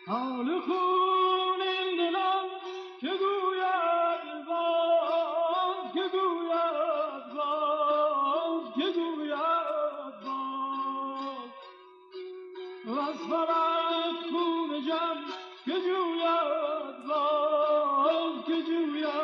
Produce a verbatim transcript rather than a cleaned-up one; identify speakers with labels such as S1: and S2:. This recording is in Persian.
S1: حال خون این دلم که گوید باز، که گوید باز، که گوید باز. وز فلک خون جم که جوید باز، که جوید